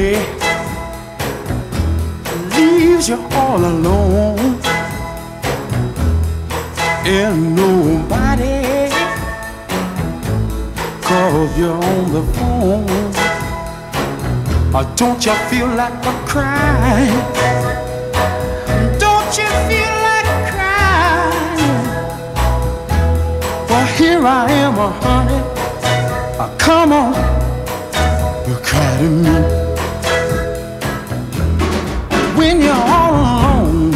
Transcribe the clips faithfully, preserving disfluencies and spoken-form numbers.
leaves you all alone, and nobody calls you on the phone. Or don't you feel like a crying? Don't you feel like crying? Well, here I am, uh, honey. Uh, come on, you cry to me. When you're all alone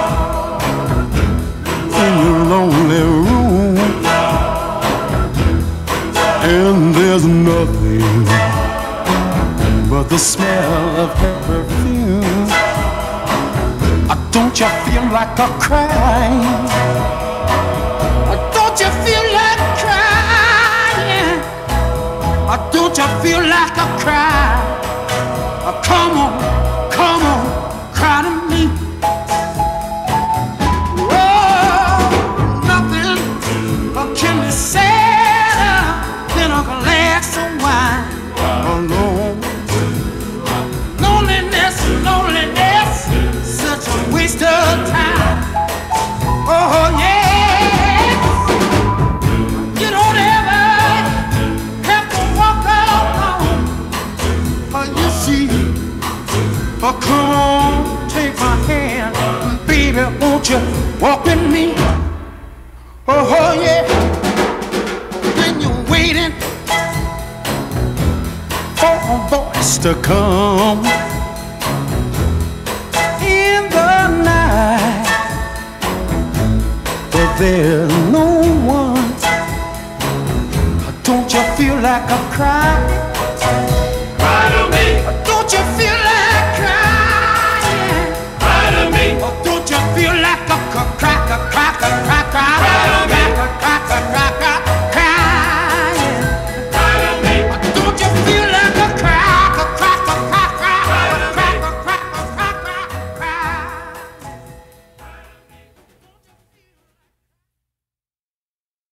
in your lonely room, and there's nothing but the smell of her perfume. Uh, don't you feel like a crying? Uh, don't you feel like crying? Uh, don't you feel like a cry? Uh, come on, come on, cry to me. Oh, nothing uh, can be sadder than a glass of wine alone. Loneliness, such a waste of time. Oh yeah, you don't ever have to walk alone. Oh, you see, oh come on, take my hand, baby, won't you walk with me? Oh, oh yeah, when you're waiting for a voice to come there's no one. Don't you feel like a cry?